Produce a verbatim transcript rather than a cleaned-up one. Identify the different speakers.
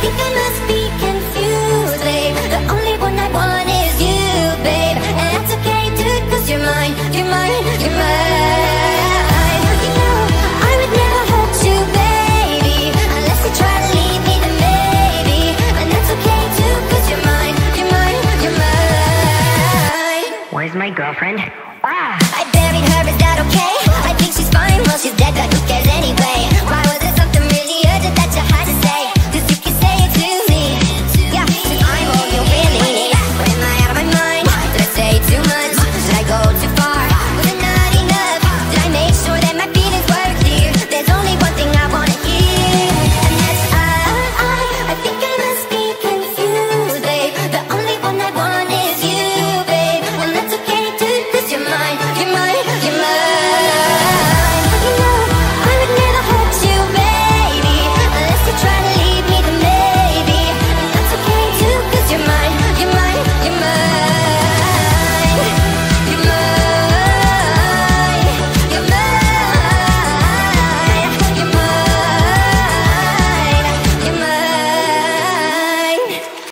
Speaker 1: think I must be confused, babe. The only one I want is you, babe. And that's okay, dude, cause you're mine, you're mine, you're mine. You know, I would never hurt you, baby, unless you try to leave me, then maybe. And that's okay, too, cause you're mine, you're mine, you're mine.
Speaker 2: Where's my girlfriend?